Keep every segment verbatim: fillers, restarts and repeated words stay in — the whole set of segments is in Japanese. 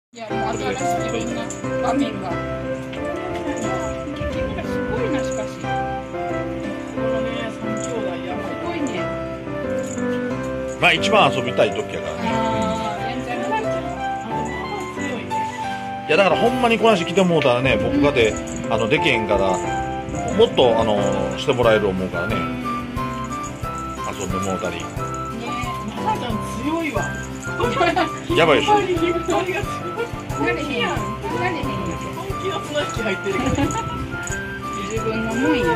いや、もう新しいいろんな場面が。すごいな、しかし。このね、三兄弟やばい。すごいね。 まあ一番遊びたい時やからね。 ああ、レンちゃんが強いね。 いやだからほんまにこの話来てもうたらね、僕がで、あのでけへんからもっとあのしてもらえる思うからね。遊んでもうたり。 ね、マナちゃん強いわ。 やばいでしょ。 なれへんやん。なれへんやん。本気の綱引き入ってるけど。自分のもんや。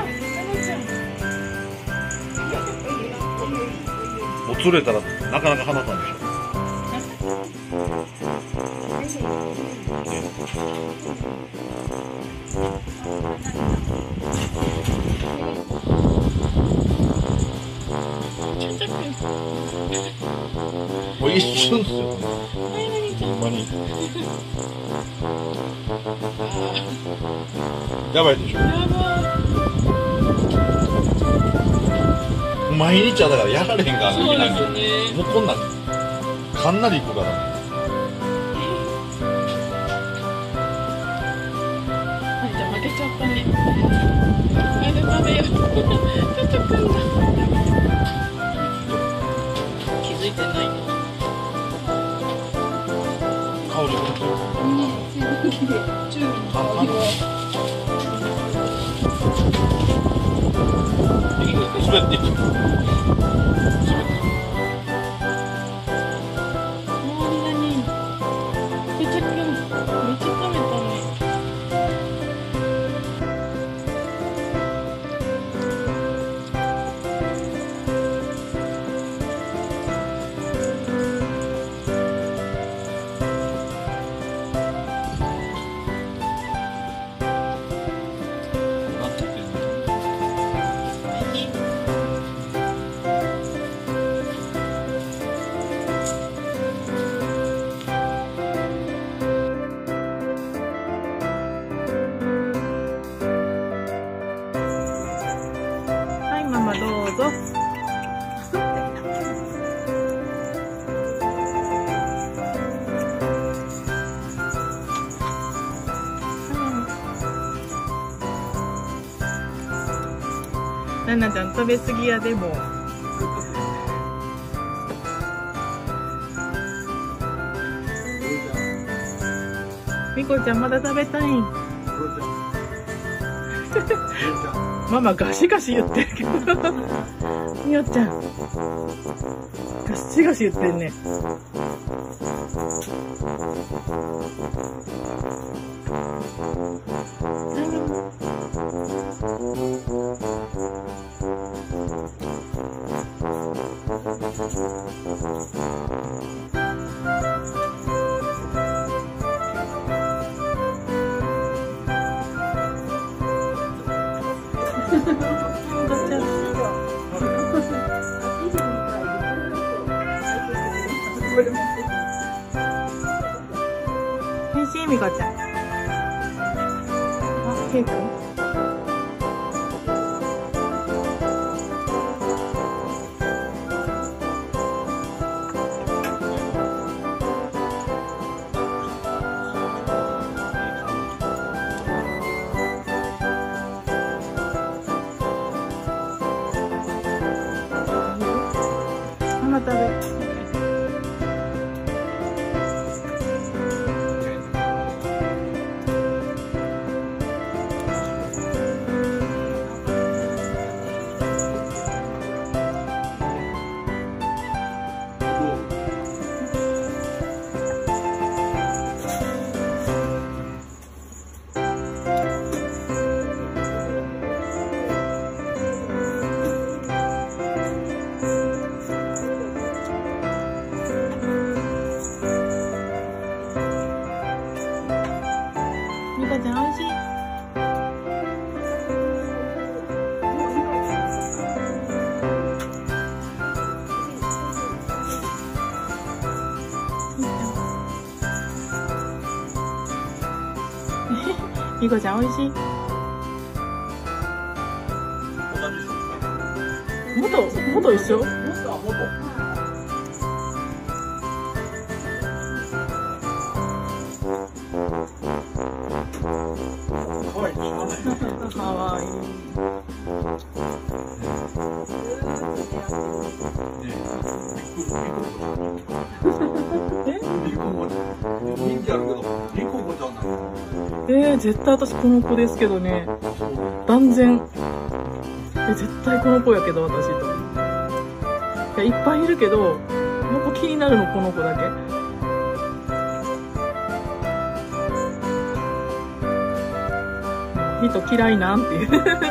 もう釣れたらなかなか離さんでしょ。もう一瞬ですよ。ほんまに。やばいでしょ。毎日はだからやられへんからね。 そうですよね。 もうこんなんかんなりいくからね。 はい、じゃあ負けちゃったね。あれ食べよう。ちょっとくんだ。気づいてないの。 顔でこってる。 中国あの滑っていっちゃう。 はい、ママどうぞ。ななちゃん食べ過ぎやでも。みこちゃんまだ食べたいん。ママガシガシ言ってるけど。みおちゃんガシガシ言ってんね。おいしいみこちゃん。あ、ケイくん。ママ食べ。みこちゃんおいしい。みこちゃんおいしい。元元一緒？ えー、絶対私この子ですけどね。断然。え、絶対この子やけど、私と。いや、いっぱいいるけど、やっぱ気になるのこの子だけ。人嫌いなんっていう。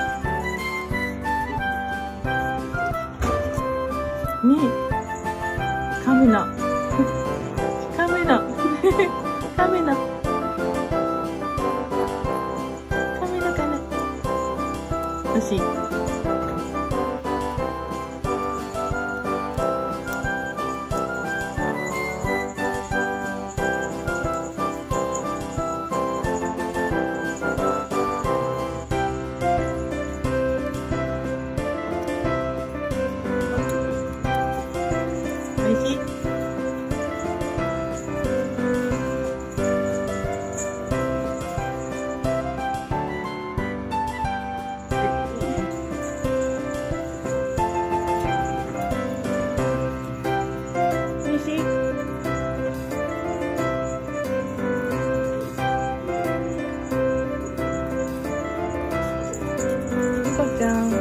に、カメラ。カメラ。カメラ。カメラかな。よし。おいしい。おいしい。ニコちゃん。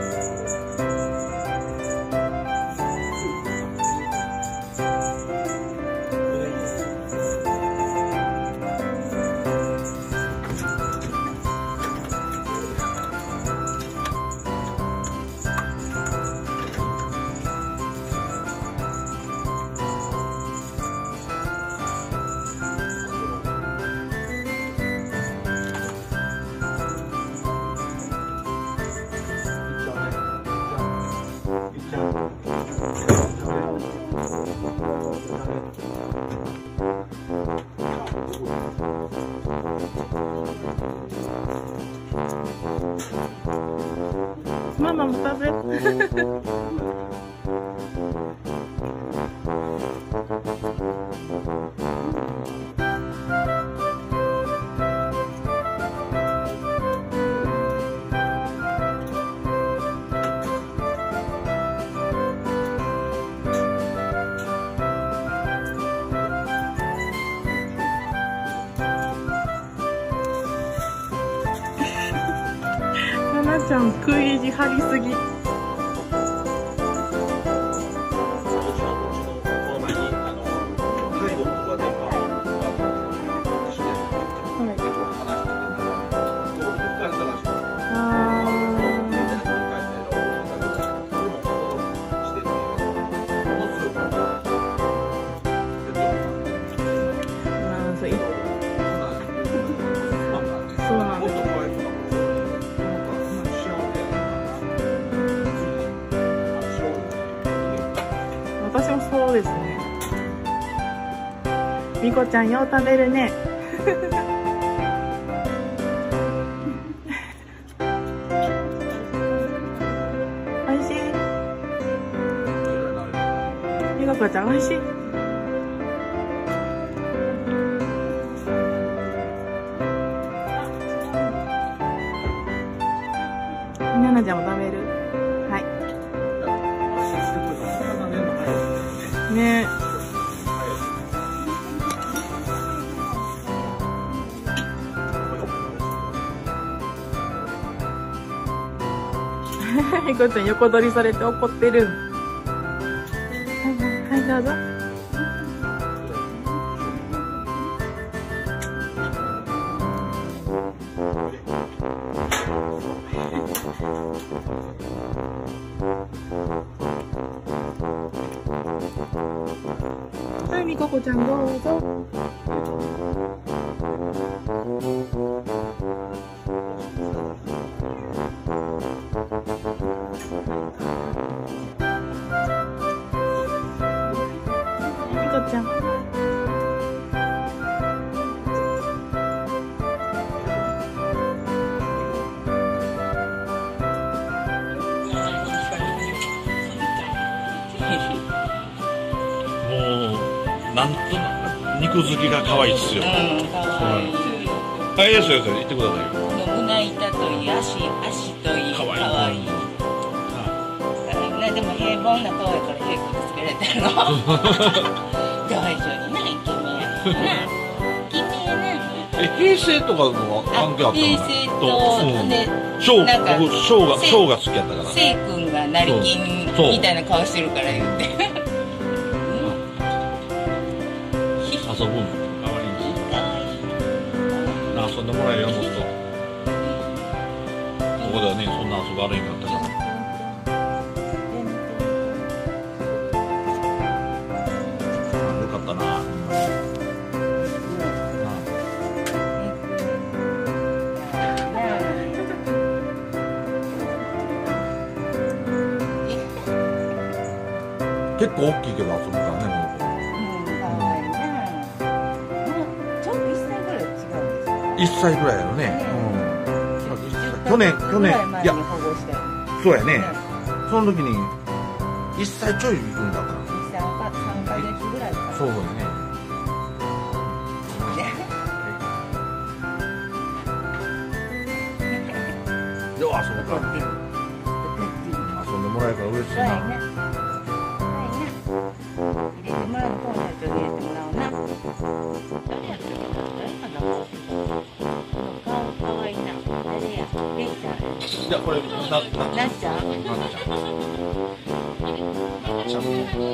ママも食べ。ななちゃん食い意地張りすぎ。私もそうですね。みこちゃんよう食べるね。おいしい。みこちゃんおいしい。ななちゃんも食べる。はい。ね。みこちゃん横取りされて怒ってる。はい、どうぞ。はい、みここちゃんどうぞ。みこちゃん。 なんとなく肉好きが可愛いっすよ。うん、はい、いいですよ、言ってくださいよ。 胸板といい、足、足といい、可愛い。なでも平凡な顔やから平君つけられたの。大丈夫なイケメンやな。イケメンやな。 え、平成とかも関係あったの？ 平成とね、 ショー、 なんか僕ショーがショーが好きやったから。 せい君が成金みたいな顔してるから言って。 遊ぶの。かわいい。遊んでもらえるよもっと。ここではね、そんな遊ぶある意味あったから。よかったな。結構大きいけど遊ぶからね、もう。いっさいぐらいやろね。去年、去年、いや、そうやね。その時に、いっさいちょい行くんだから。 さんかげつぐらいかな。 そうやね。よう遊ぶから。遊んでもらえるから嬉しいな。 入れてもらうコーナーと入れてもらうな。誰やったっけな、誰かな。顔かわいいな。誰や。レイちゃん。 いや、これ、な、な、 なっちゃん。 なっちゃん。なっちゃん。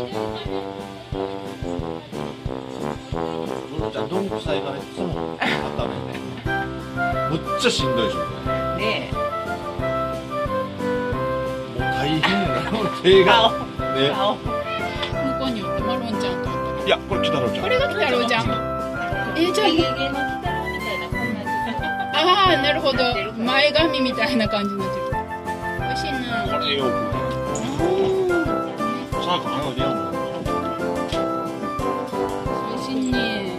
ブルちゃん、どんくさいからいつも頭ね。むっちゃしんどいでしょ、これ。 ねえ。 もう大変やな、手が。ね。 顔。 向こうにおってマロンちゃんとおった。 いや、これ、きたろうちゃん。 これがきたろうちゃん。えー、じゃあ、 ゲゲゲの鬼太郎みたいな、こんな。 ああ、なるほど。前髪みたいな感じになってる。美味しいな。 これよく。さあ、このでやんの。 美味しいね。美味しいね。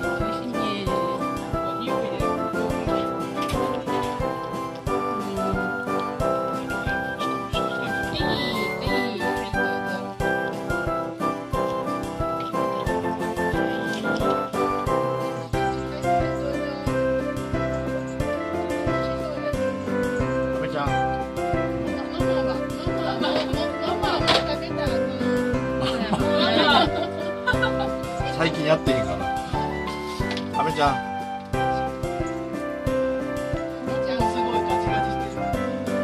最近やってへんかな。あめちゃん。 すごいガチガチしてる。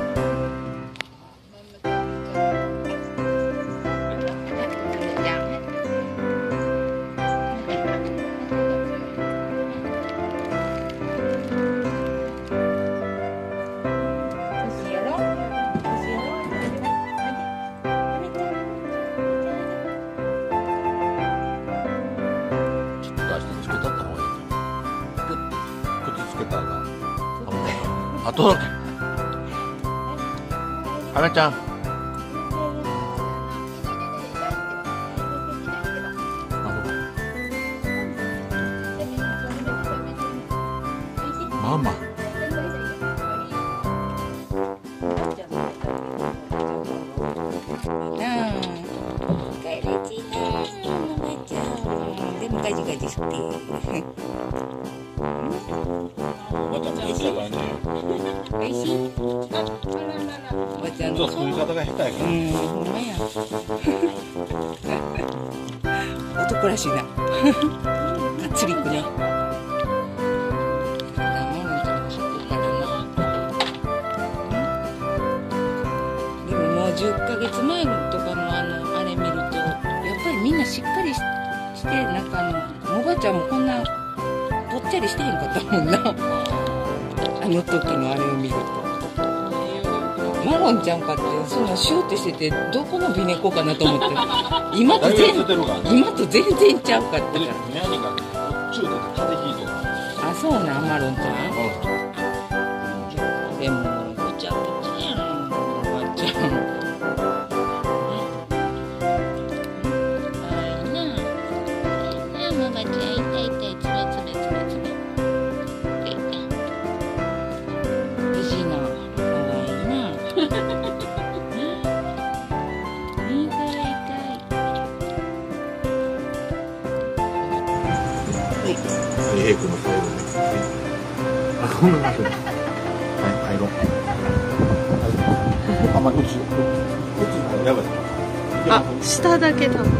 あと、あめちゃん。ママ。 でもガジガジして。おいしい。おばちゃんの作り方が下手やから。 うん、ほんまや。男らしいな。がっつりいくね。でももうじゅっかげつまえとかのあのあれ見るとやっぱりみんなしっかりししてなんかあのおばちゃんもこんなぽっちゃりしてへんかったもんな。あの時のあれを見ると。マロンちゃんかってそんなシューってしててどこの美猫かなと思って今と全今と全然ちゃうかったから。あ、そうなんマロンちゃん。でもぐちゃぐちゃやんおばちゃん。あいなあいなおばちゃん痛い痛いつめつめつめつめ。美人なかわいいな。 平君の最後ね。あ、こんな感じ。はい、入ろう。あんまり、うち、うち、やばい。 あ、下だけだ。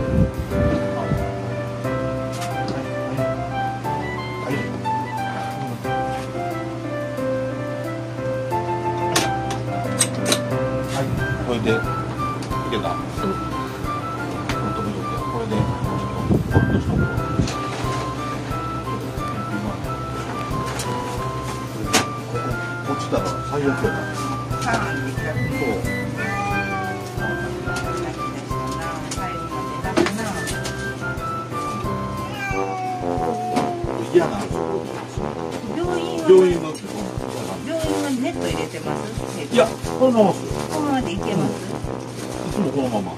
これでいけた。うん。止めとけ。これでちょっとホッとしとこう。落ちたら最悪やな。 パーンって開くの。 そう。嫌な。 病院は病院の。 病院はネット入れてます？ いや、このままですよ。 このままでいけます？ いつもこのまま。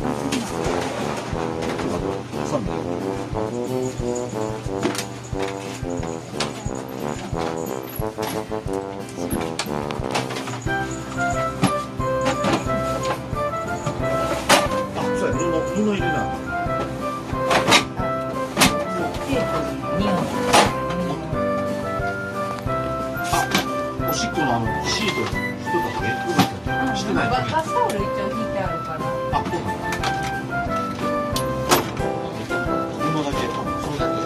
挟んで。あ、そうや、布、布入れな。 テープににほん。 あ、おしっこのあのシートしてただけ？してない。 バスタオル一応引いてあるから。 あ、そうなんだ。布だけ、それだけ。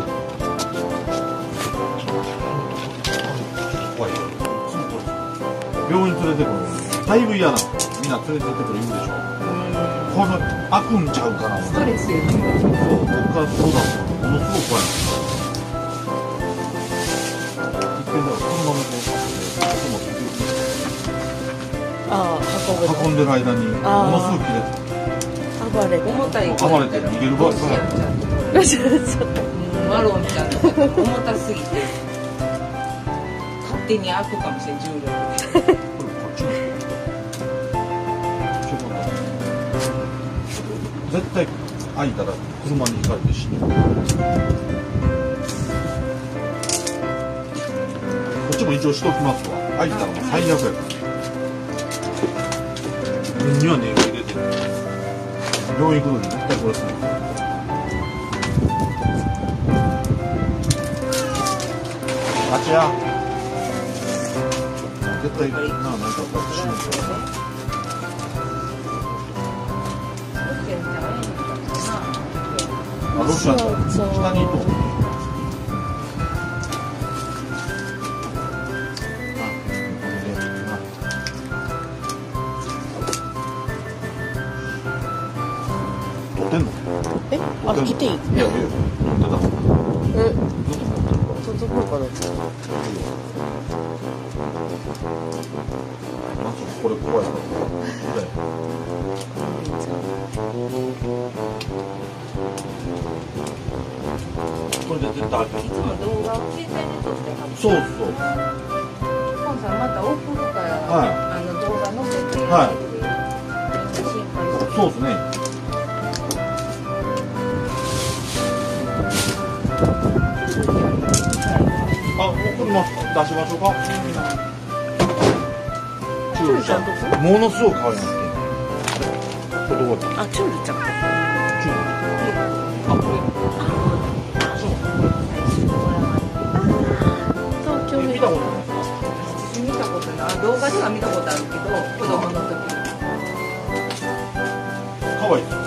怖いよ。病院連れてくる。だいぶ嫌なの。みんな連れてってくる言うでしょ。この開くんちゃうかな。 ストレスよね。 そう、ここからそうだものすごく怖い。一遍だからこのままこうああ、運ぶの。 運んでる間にもあーのすごく切れて暴れて。 重たい。 暴れて逃げる場合ロシアンちゃんとか。 ロシアンちゃんと。 マロンちゃんとか重たすぎて勝手に開くかもしれん重力で。 これこっちの絶対開いたら車にひかれて死ぬ。こっちも一応しときますわ。開いたらもう最悪やから。目には念を入れて病院行くのに絶対これする。あちら絶対な、なんかあったら死ぬから。あ、ロシアンだ。下にいと。撮ってんの？ え、あ、来ていい？ いやいや、撮ってた。 え、届くかな。 なんかこれ怖いな。これ。これで絶対開ける。 いつも動画を携帯に撮ってはる。 そうそう。 コンさんまた送るから、 はいあの動画載せて、 はいみんな心配してる。 そうですね。あ、送ります。出しましょうか。チュールちゃん。ものすごく可愛いなって。これどこだ？ あ、チュールちゃん。 チュール。あ、これ。 東京見たことない。 見たことない。あ、動画では見たことあるけど、子供の時に。 可愛いです。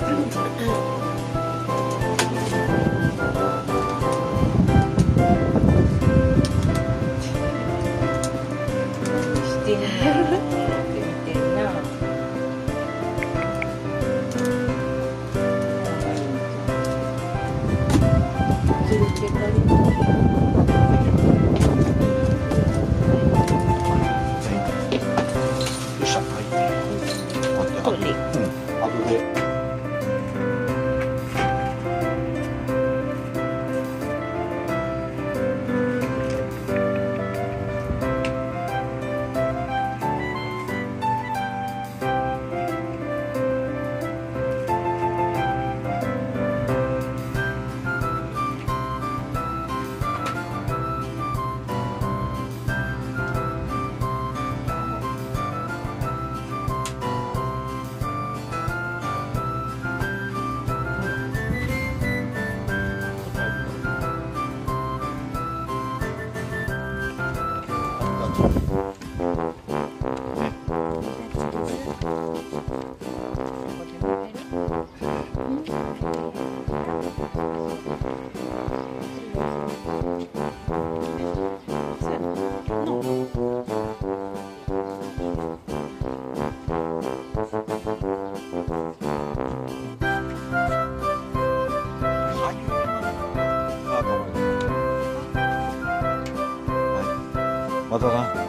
してんな。って見てんな。連れてかれた。 よっしゃ、はい。待って、あとで。うん、あとで。 またな。